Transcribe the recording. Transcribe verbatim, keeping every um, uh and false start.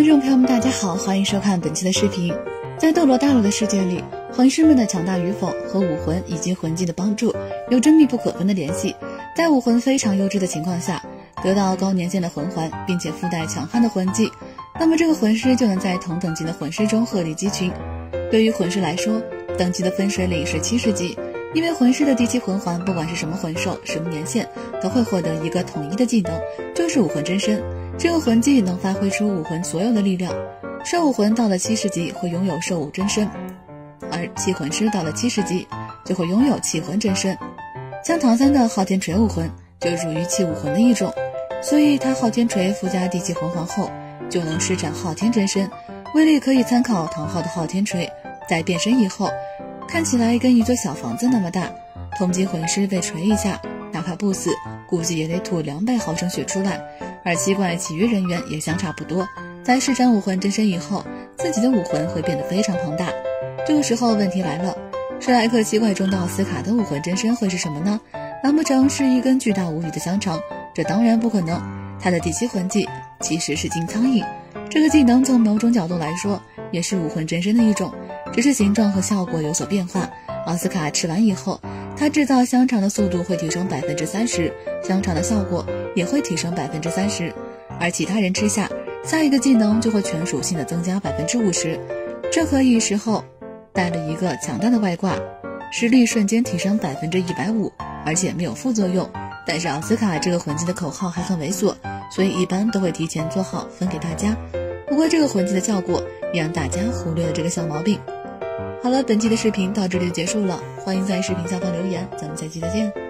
众朋友们大家好，欢迎收看本期的视频。在斗罗大陆的世界里，魂师们的强大与否和武魂以及魂技的帮助有着密不可分的联系。在武魂非常优质的情况下，得到高年限的魂环并且附带强悍的魂技，那么这个魂师就能在同等级的魂师中鹤立鸡群。对于魂师来说，等级的分水岭是七十级，因为魂师的第七魂环不管是什么魂兽什么年限都会获得一个统一的技能，就是武魂真身。这个魂技能发挥出武魂所有的力量，兽武魂到了七十级会拥有兽武真身，而气魂师到了七十级就会拥有气魂真身。像唐三的昊天锤武魂就属于气武魂的一种，所以他昊天锤附加第七魂环后就能施展昊天真身，威力可以参考唐昊的昊天锤。在变身以后，看起来跟一座小房子那么大，同级魂师被锤一下，哪怕不死，估计也得吐两百毫升血出来。而七怪其余人员也相差不多，在施展武魂真身以后，自己的武魂会变得非常庞大。这个时候问题来了，史莱克七怪中的奥斯卡的武魂真身会是什么呢？难不成是一根巨大无比的香肠？这当然不可能。他的第七魂技其实是金苍蝇，这个技能从某种角度来说也是武魂真身的一种，只是形状和效果有所变化。奥斯卡吃完以后，他制造香肠的速度会提升 百分之三十， 香肠的效果也会提升 百分之三十， 而其他人吃下，下一个技能就会全属性的增加 百分之五十。 这可以时候带了一个强大的外挂，实力瞬间提升 百分之一百五十， 而且没有副作用。但是奥斯卡这个魂技的口号还很猥琐，所以一般都会提前做好分给大家。不过这个魂技的效果也让大家忽略了这个小毛病。好了，本期的视频到这里就结束了，欢迎在视频下方留言，咱们下期再见。